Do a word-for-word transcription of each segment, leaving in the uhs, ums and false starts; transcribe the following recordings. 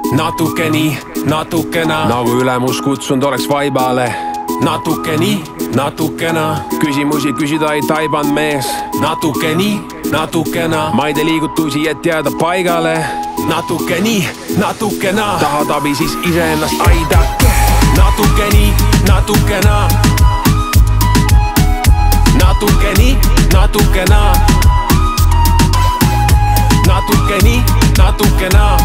natuke nii, natukena, nagu ülemus kutsunud oleks vaibale. natuke nii, natukena, küsimusi küsida ei taibanud mees. natuke nii, natukena, ma ei tee liigutusi, et jääda paigale. natuke nii, natukena, tahad abi, siis iseennast aidake. natuke nii, natukena, natuke nii, natukena, natuke nii, natukena,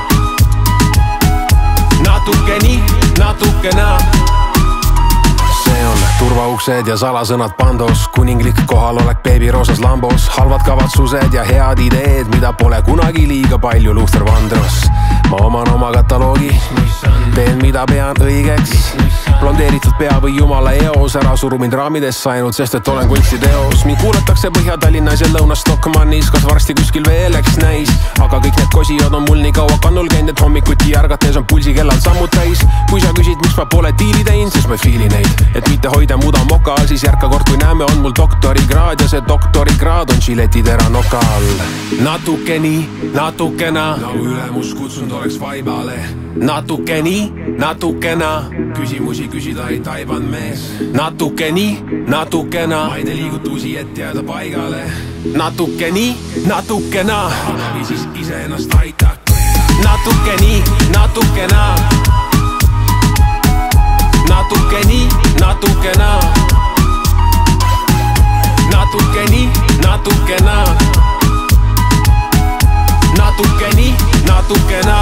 natuke nii, natukena. See on turvauksed ja salasõnad pandos, kuninglik kohalolek beebiroosas lambos, halvad kavatsused ja head ideed, mida pole kunagi liiga palju Luther Vandross. ma oman oma kataloogi, teen mida pean õigeks, blondeeritud pea või jumala eos, ära suru mind raamidesse ainult sest, et olen kunstiteos. mind kuulatakse Põhja-Tallinnas ja Lõuna-Stockmannis, kas varsti kuskil veel eks näis, aga kõik need kosijad on mul nii kaua kannul käinud, et hommikuti ärgates on pulsikellal sammud täis. kui sa küsid, miks ma pole diili teinud, siis ma ei fiili neid, et mitte hoida muda moka all, siis järka kord kui näeme, on mul doktorikraad ja see doktorikraad on žiletitera noka all. natuke nii, natukena, nagu ülemus kutsunud oleks vaibale. natuke nii, natukena, küsimusi küsida ei taibanud mees. natuke nii, natukena, ma ei tee liigutusi, et jääda paigale. natuke nii, natukena, abi, siis iseennast aidake. natuke nii, natukena, natuke nii, natukena, natuke nii, natukena, natuke nii, natukena.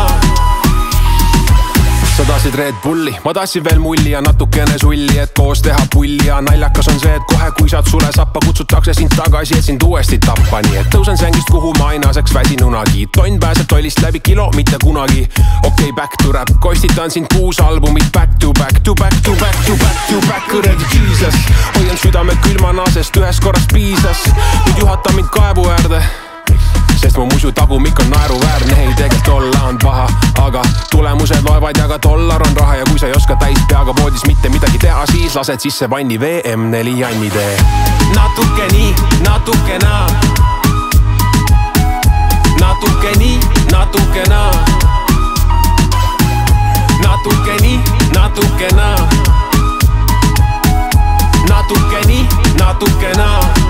sa tahtsid Red Bulli, ma tahtsin veel mulli ja natukene sulli, et koos teha pulli ja naljakas on see, et kohe kui saad sule sappa, kutsutakse sind tagasi, et sind uuesti tappa, nii et tõusen sängist, kuhu ma ainaseks väsinunagi. tonn pääseb tollist läbi kilo, mitte kunagi. okei okay,, back to rap, kostitan sind kuus albumit back to back to back to back to back to back, kuradi Jesus. hoian südame külmana, sest ühest korrast piisas. nüüd juhata mind kaevu äärde, sest mu musu tagumik on naeruväärne, ei tegelikult olla on paha, aga tulemused loevad ja ka dollar on raha ja kui sa ei oska täis peaga voodis mitte midagi teha, siis lased sisse vanni V M neli Janni tee. natuke nii, natukena, natuke nii, natukena, natuke nii, natukena, natuke nii, natukena.